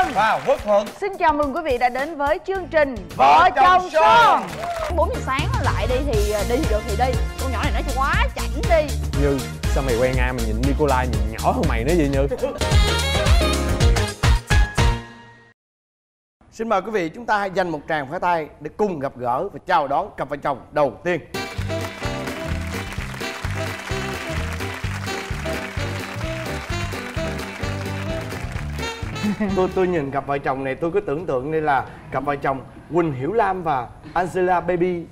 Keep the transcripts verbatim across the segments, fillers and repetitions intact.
Vân và Quốc Thuận. Xin chào mừng quý vị đã đến với chương trình Vợ chồng son. Bốn giờ sáng lại đi thì đi thì được thì đi. Con nhỏ này nó quá chảnh đi. Như sao mày quen ai mà nhìn Nikolai nhìn nhỏ hơn mày nữa vậy Như? Xin mời quý vị chúng ta hãy dành một tràng pháo tay để cùng gặp gỡ và chào đón cặp vợ chồng đầu tiên. tôi tôi nhìn cặp vợ chồng này tôi cứ tưởng tượng đây là cặp vợ chồng Quỳnh Hiểu Lam và Angela Baby.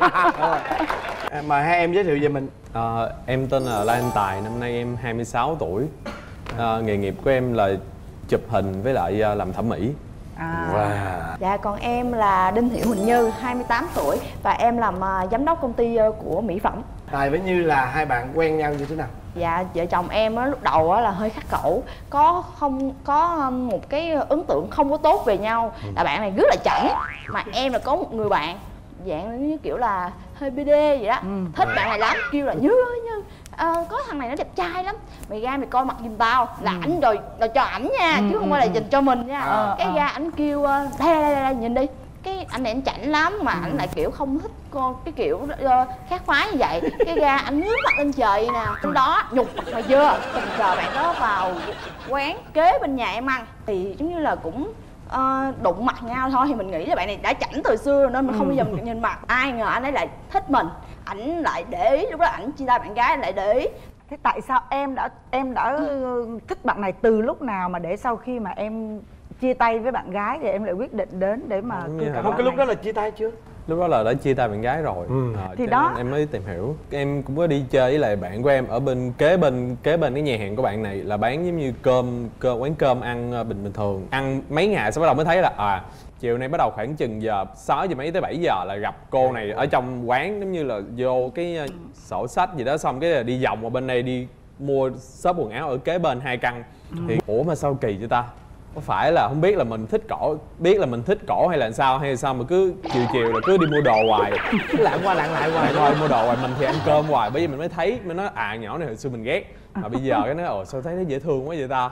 À, mời hai em giới thiệu về mình. À, em tên là Lan Tài, năm nay em hai mươi sáu tuổi. À, nghề nghiệp của em là chụp hình với lại làm thẩm mỹ. À. Wow. Dạ, còn em là Đinh Thị Huỳnh Như, hai mươi tám tuổi và em làm uh, giám đốc công ty uh, của mỹ phẩm. Tài với Như là hai bạn quen nhau như thế nào? Dạ, vợ chồng em á, lúc đầu á, là hơi khắc khẩu, có không có một cái ấn tượng không có tốt về nhau. Ừ. Là bạn này rất là chảnh, mà em là có một người bạn dạng như kiểu là hơi bê đê vậy đó. Ừ. Thích bạn này lắm, kêu là Như ơi Như, à, có thằng này nó đẹp trai lắm, mày ra mày coi mặt giùm tao. Là ừ. ảnh rồi rồi cho ảnh nha, ừ, chứ không phải là dành cho mình nha. À, cái à. ra ảnh kêu đây đây đây, đây nhìn đi, cái anh này anh chảnh lắm mà ừ. ảnh lại kiểu không thích con cái kiểu uh, khác phái như vậy. Cái ra anh ngước mặt lên trời vậy nè, trong đó nhục mặt mày chưa. Tình cờ bạn đó vào quán kế bên nhà em ăn thì giống như là cũng uh, đụng mặt nhau thôi, thì mình nghĩ là bạn này đã chảnh từ xưa nên mình ừ. không bao giờ mình nhìn mặt. Ai ngờ anh ấy lại thích mình, ảnh lại để ý, lúc đó ảnh chia tay bạn gái lại để ý. Thế tại sao em đã em đã ừ. thích bạn này từ lúc nào mà để sau khi mà em chia tay với bạn gái thì em lại quyết định đến để mà cưa cẩm? Không, cái lúc đó là chia tay chưa? Lúc đó là đã chia tay bạn gái rồi. Ừ. À, thì đó em mới tìm hiểu. Em cũng có đi chơi với lại bạn của em ở bên kế bên kế bên cái nhà hàng của bạn này, là bán giống như cơm cơm quán cơm ăn bình bình thường. Ăn mấy ngày sau bắt đầu mới thấy là à chiều nay bắt đầu khoảng chừng giờ sáu giờ mấy tới bảy giờ là gặp cô này ở trong quán, giống như là vô cái sổ sách gì đó, xong cái là đi vòng qua bên đây đi mua shop quần áo ở kế bên hai căn. Ừ. Thì ủa mà sao kỳ vậy ta? Có phải là không biết là mình thích cổ, biết là mình thích cổ hay là sao, hay là sao mà cứ chiều chiều là cứ đi mua đồ hoài, lạng qua lạng lại hoài thôi, mua đồ hoài. Mình thì ăn cơm hoài, bởi vì mình mới thấy mình nói à nhỏ này hồi xưa mình ghét mà bây giờ cái nói ồ sao thấy nó dễ thương quá vậy ta.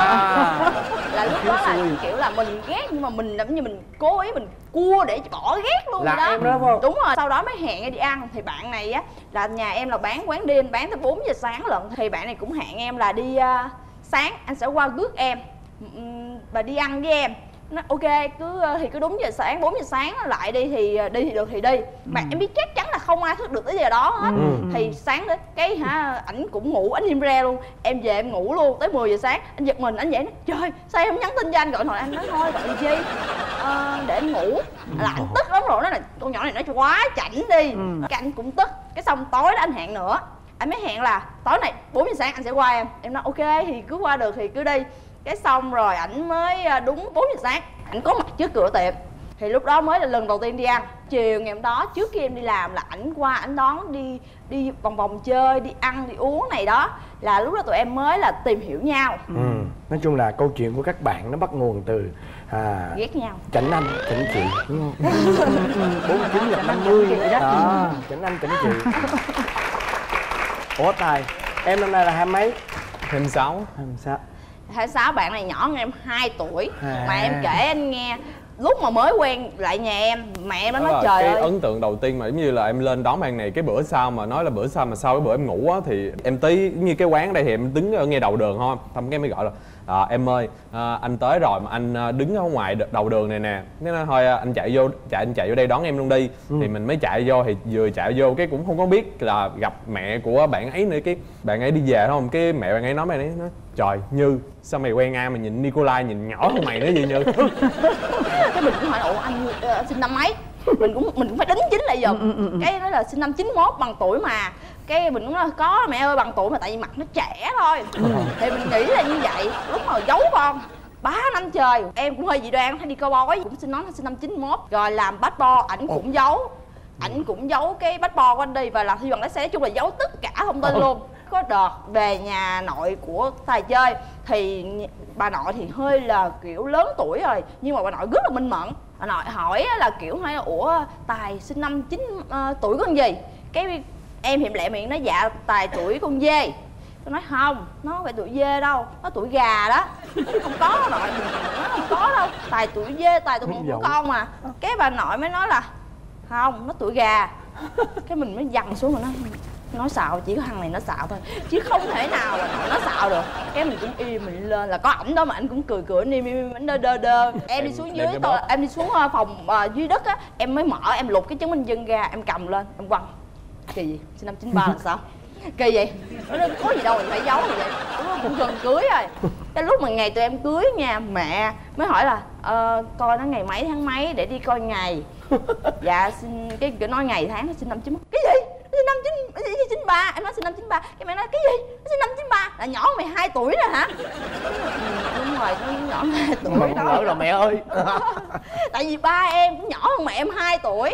À. Là lúc đó là kiểu là mình ghét nhưng mà mình giống như mình cố ý mình cua để bỏ ghét luôn là đó. Em đó không? Đúng rồi, sau đó mới hẹn đi ăn. Thì bạn này á là nhà em là bán quán đêm, bán tới bốn giờ sáng lận. Thì bạn này cũng hẹn em là đi uh, sáng anh sẽ qua rước em và đi ăn với em. Nó ok, cứ thì cứ đúng giờ sáng, bốn giờ sáng lại đi thì đi thì được thì đi. Mà ừ. em biết chắc chắn là không ai thức được tới giờ đó hết. Ừ. Thì sáng đến cái hả ảnh cũng ngủ, ảnh im re luôn. Em về em ngủ luôn tới mười giờ sáng. Anh giật mình, anh dậy nói trời sao em không nhắn tin cho anh, gọi điện thoại anh nói thôi gọi chi à, để anh ngủ. Là anh tức lắm rồi, nói là con nhỏ này nó quá chảnh đi. Ừ. Cái anh cũng tức. Cái xong tối đó anh hẹn nữa, anh mới hẹn là tối này bốn giờ sáng anh sẽ qua em. Em nói ok thì cứ qua được thì cứ đi. Cái xong rồi ảnh mới đúng bốn giờ sáng ảnh có mặt trước cửa tiệm. Thì lúc đó mới là lần đầu tiên đi ăn. Chiều ngày hôm đó trước khi em đi làm là ảnh qua ảnh đón đi đi vòng vòng chơi, đi ăn đi uống này đó. Là lúc đó tụi em mới là tìm hiểu nhau. Ừ. Nói chung là câu chuyện của các bạn nó bắt nguồn từ à, ghét nhau, chảnh anh chảnh chị đúng không? Bốn chín gặp năm mươi đó, chảnh anh chảnh chị. Ủa Tài, em năm nay là hai mấy? Hai mươi sáu. Hai mươi sáu. hai mươi sáu, bạn này nhỏ hơn em hai tuổi. À. Mà em kể anh nghe, lúc mà mới quen lại nhà em, mẹ em nó nói trời cái ơi. Ấn tượng đầu tiên mà giống như là em lên đón bạn này, cái bữa sau mà nói là bữa sau mà sau cái bữa em ngủ á, thì em tới như cái quán đây thì em đứng ở ngay đầu đường thôi. Xong cái mới gọi là à, em ơi à, anh tới rồi mà anh đứng ở ngoài đầu đường này nè. Thế nói thôi anh chạy vô, chạy anh chạy vô đây đón em luôn đi. Ừ. Thì mình mới chạy vô, thì vừa chạy vô cái cũng không có biết là gặp mẹ của bạn ấy nữa. Cái bạn ấy đi về thôi, cái mẹ bạn ấy nói bạn ấy nói trời Như sao mày quen ai mà nhìn Nikolai nhìn nhỏ hơn mày nữa vậy Như? Cái mình cũng hỏi ủa anh uh, sinh năm mấy, mình cũng mình cũng phải đính chính lại dùm. ừ, ừ, ừ. Cái nói là sinh năm chín mốt, bằng tuổi mà. Cái mình cũng nói có mẹ ơi bằng tuổi mà tại vì mặt nó trẻ thôi. Ừ. Thì mình nghĩ là như vậy. Lúc mà giấu con ba năm trời em cũng hơi dị đoan, hay đi coi bói cũng xin nói là sinh năm chín mốt. Rồi làm passport ảnh cũng giấu, ảnh cũng giấu cái passport của anh đi và làm thi bằng lái xe, nói chung là giấu tất cả thông tin luôn. Có đợt về nhà nội của Tài chơi thì bà nội thì hơi là kiểu lớn tuổi rồi, nhưng mà bà nội rất là minh mẫn. Bà nội hỏi là kiểu hỏi là ủa Tài sinh năm chín uh, tuổi con gì? Cái em hiểm lẹ miệng nói dạ Tài tuổi con dê. Tôi nói không, nó không phải tuổi dê đâu, nó tuổi gà đó. Không có nội, nó không có đâu, Tài tuổi dê, Tài tuổi một con mà. Cái bà nội mới nói là không, nó tuổi gà. Cái mình mới dằn xuống rồi nói nói xạo, chỉ có thằng này nó xạo thôi chứ không thể nào mà nội nó xạo được. Cái mình cũng im, mình lên là có ảnh đó mà anh cũng cười cười, im im ảnh đơ đơ đơ. Em đi xuống dưới tôi, em đi xuống phòng uh, dưới đất á, em mới mở, em lục cái chứng minh dân ra, em cầm lên em quăng. Kỳ gì, sinh năm chín ba là sao? Kỳ vậy? Nó có gì đâu mình phải giấu gì vậy? Nó cũng gần cưới rồi. Cái lúc mà ngày tụi em cưới nha, mẹ mới hỏi là ờ, coi nó ngày mấy tháng mấy để đi coi ngày. Dạ xin cái kiểu nói ngày tháng sinh năm chín ba. Cái gì? Sinh năm chín chín ba, em nói sinh năm chín ba. Cái mẹ nói cái gì? Sinh năm chín ba là nhỏ mày hai tuổi rồi hả? Ừ, đúng rồi, nó nhỏ hai tuổi đó. Lỡ rồi mẹ ơi. Tại vì ba em cũng nhỏ hơn mẹ em hai tuổi.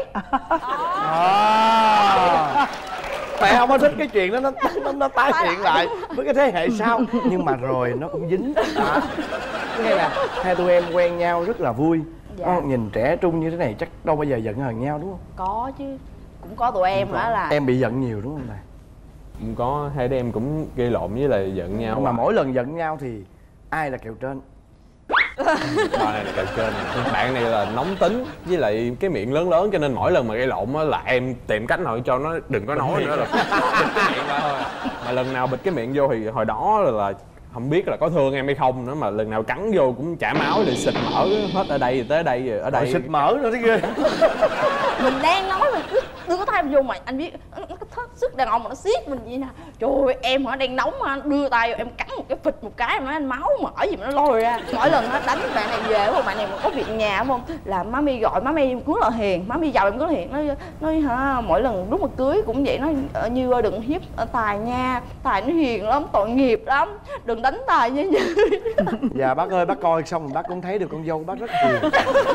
À. Mẹ không có thích cái chuyện đó, nó nó, nó tái hiện lại với cái thế hệ sau. Nhưng mà rồi nó cũng dính à. Nghe nè, hai tụi em quen nhau rất là vui. Dạ. Nó, nhìn trẻ trung như thế này chắc đâu bao giờ giận hờn nhau đúng không? Có chứ, cũng có tụi em đó là em bị giận nhiều đúng không này? Cũng có, hai đứa em cũng gây lộn với lại giận nhau. Mà mỗi lần giận nhau thì ai là kèo trên? Bạn này là kèo trên. Bạn này là nóng tính với lại cái miệng lớn lớn, cho nên mỗi lần mà gây lộn á là em tìm cách nào cho nó đừng có nói nữa, là bịt cái miệng ra thôi. Mà lần nào bịt cái miệng vô thì hồi đó là, là không biết là có thương em hay không nữa, mà lần nào cắn vô cũng chảy máu rồi xịt mỡ hết ở đây tới đây rồi ở đây. Rồi xịt mỡ nữa thế ghê. Mình đang nói mà cứ đưa cái tay vô mà anh biết nó thất sức đàn ông mà nó siết mình vậy nè. Trời ơi em hả đang nóng mà đưa tay vô em cắn một cái phịch một cái mà nó anh máu mỡ gì mà nó lôi ra. Mỗi lần nó đánh bạn này về không, bạn này mà có việc nhà đúng không, là má mi gọi má mi cứu là hiền, má mi giàu em cứu là hiền. Nói nói hả mỗi lần lúc mà cưới cũng vậy, nói Như ơi đừng hiếp Tài nha, Tài nó hiền lắm, tội nghiệp lắm, đừng đánh Tài nha Như. Dạ bác ơi, bác coi xong bác cũng thấy được con dâu bác rất hiền.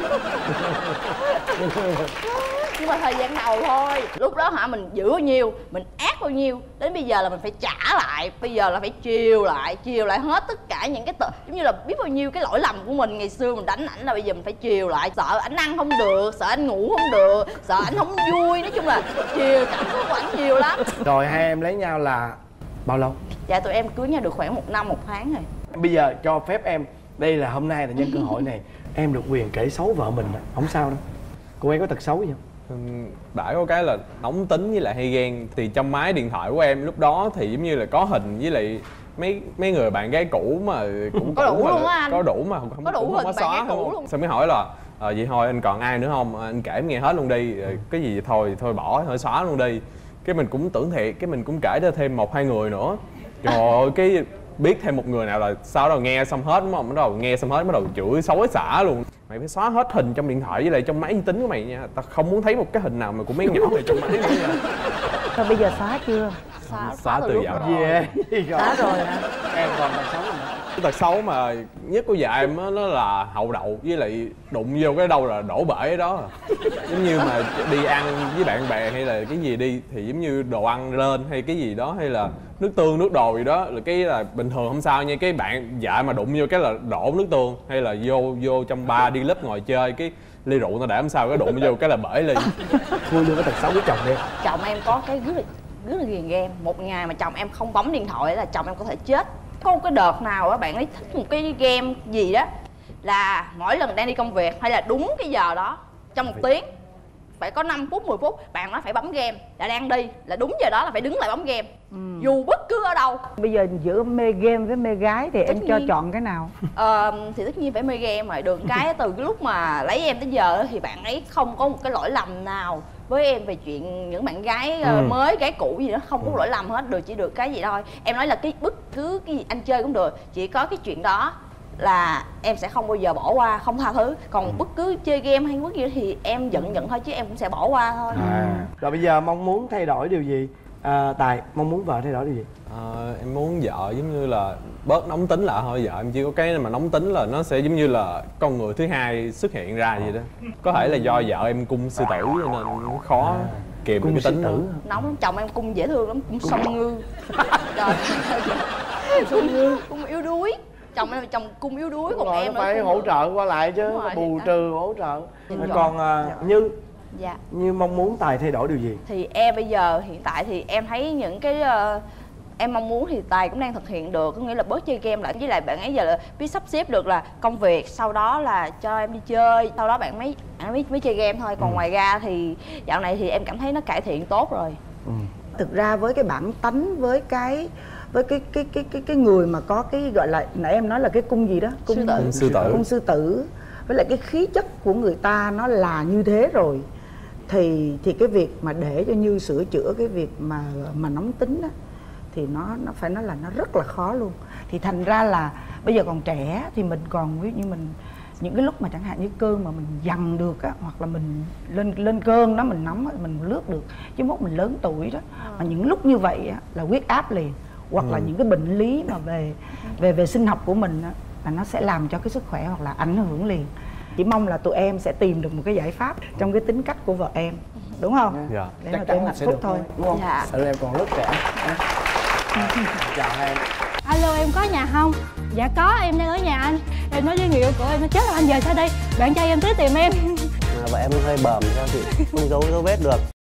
Nhưng mà thời gian đầu thôi, lúc đó hả mình giữ bao nhiêu mình ác bao nhiêu, đến bây giờ là mình phải trả lại, bây giờ là phải chiều lại chiều lại hết tất cả những cái tự, giống như là biết bao nhiêu cái lỗi lầm của mình ngày xưa mình đánh ảnh, là bây giờ mình phải chiều lại. Sợ ảnh ăn không được, sợ anh ngủ không được, sợ ảnh không vui, nói chung là chiều cảm xúc của ảnh nhiều lắm. Rồi hai em lấy nhau là bao lâu? Dạ tụi em cưới nhau được khoảng một năm một tháng rồi. Bây giờ cho phép em, đây là hôm nay là nhân cơ hội này em được quyền kể xấu vợ mình, không sao đâu. Cô ấy có tật xấu gì không? Bả có cái là nóng tính với lại hay ghen. Thì trong máy điện thoại của em lúc đó thì giống như là có hình với lại mấy mấy người bạn gái cũ mà cũng có đủ mà, luôn á anh. Có đủ mà không có đủ cũng hình không có bạn xóa gái cũ luôn. Xong mới hỏi là ờ vậy thôi anh còn ai nữa không, anh kể em nghe hết luôn đi, cái gì thôi thôi bỏ thôi xóa luôn đi. Cái mình cũng tưởng thiệt, cái mình cũng kể ra thêm một hai người nữa. Trời ơi, cái biết thêm một người nào là sau đó nghe xong hết đúng không, bắt đầu nghe xong hết bắt đầu chửi xối xả luôn. Mày phải xóa hết hình trong điện thoại với lại trong máy vi tính của mày nha, tao không muốn thấy một cái hình nào mà của mấy nhỏ này trong máy nữa nha. Thôi bây giờ xóa chưa? Xóa, Xóa từ dạo đó. Yeah. Xóa rồi hả? Em còn tật xấu gì? Cái tật xấu mà nhất của vợ em á, nó là hậu đậu, với lại đụng vô cái đâu là đổ bể cái đó. Giống như mà đi ăn với bạn bè hay là cái gì đi thì giống như đồ ăn lên hay cái gì đó, hay là nước tương nước đồ gì đó là cái là bình thường không sao nha, cái bạn vợ mà đụng vô cái là đổ nước tương, hay là vô vô trong bar đi lớp ngồi chơi cái ly rượu nó để làm sao cái đụng vô cái là bể ly. Khui luôn cái tật xấu của chồng đi. Chồng em có cái rất là rất là ghiền game. Một ngày mà chồng em không bấm điện thoại là chồng em có thể chết. Có một cái đợt nào á bạn ấy thích một cái game gì đó, là mỗi lần đang đi công việc hay là đúng cái giờ đó trong một tiếng phải có năm phút mười phút bạn nó phải bấm game, là đang đi là đúng giờ đó là phải đứng lại bấm game. Ừ. Dù bất cứ ở đâu. Bây giờ giữa mê game với mê gái thì tất em nhiên. Cho chọn cái nào? Ờ, thì tất nhiên phải mê game rồi. Được cái từ cái lúc mà lấy em tới giờ thì bạn ấy không có một cái lỗi lầm nào với em về chuyện những bạn gái ừ. mới, gái cũ gì đó, không có lỗi lầm hết. Được chỉ được cái gì thôi. Em nói là cái bất cứ cái gì anh chơi cũng được, chỉ có cái chuyện đó là em sẽ không bao giờ bỏ qua, không tha thứ. Còn ừ. bất cứ chơi game hay bất gì thì em giận giận thôi chứ em cũng sẽ bỏ qua thôi. À. Rồi bây giờ mong muốn thay đổi điều gì? À, Tài mong muốn vợ thay đổi điều gì? À, em muốn vợ giống như là bớt nóng tính lại thôi. Vợ em chỉ có cái mà nóng tính là nó sẽ giống như là con người thứ hai xuất hiện ra vậy đó. Có thể là do vợ em cung sư tử cho nên nó khó à. Kìm được cái tính tử. Nóng lắm, chồng em cung dễ thương lắm, cung song ngư. Trời song ngư, cung yếu đuối. Chồng em là chồng cung yếu đuối, còn em phải hỗ trợ qua lại chứ, bù trừ hỗ trợ. Còn uh, Như dạ. Như mong muốn Tài thay đổi điều gì? Thì em bây giờ hiện tại thì em thấy những cái uh, em mong muốn thì Tài cũng đang thực hiện được, có nghĩa là bớt chơi game lại, với lại bạn ấy giờ là biết sắp xếp được là công việc, sau đó là cho em đi chơi, sau đó bạn mới bạn mới, mới chơi game thôi. Còn ừ. ngoài ra thì dạo này thì em cảm thấy nó cải thiện tốt rồi. ừ. Thực ra với cái bản tánh, với cái với cái cái cái cái cái người mà có cái gọi là nãy em nói là cái cung gì đó, cung sư tử, sư tử. cung sư tử, với lại cái khí chất của người ta nó là như thế rồi, thì thì cái việc mà để cho Như sửa chữa cái việc mà mà nóng tính á, thì nó nó phải nói là nó rất là khó luôn. Thì thành ra là bây giờ còn trẻ thì mình còn, ví dụ như mình những cái lúc mà chẳng hạn như cơn mà mình dằn được á, hoặc là mình lên lên cơn đó mình nóng á, mình lướt được. Chứ mốt mình lớn tuổi đó mà những lúc như vậy á, là huyết áp liền, hoặc ừ. là những cái bệnh lý mà về về về sinh học của mình á, là nó sẽ làm cho cái sức khỏe hoặc là ảnh hưởng liền. Chỉ mong là tụi em sẽ tìm được một cái giải pháp trong cái tính cách của vợ em, đúng không? Dạ. Để chắc mà tụi chắn em là hạnh sẽ phúc được thôi. đúng không? Dạ. Tại em còn rất trẻ. Chào em. Alo, em có nhà không? Dạ có, em đang ở nhà anh. Em nói với người yêu của em, nó chết rồi anh về sao đây? Bạn trai em tới tìm em. Mà vợ em hơi bờm sao chị không giấu dấu vết được.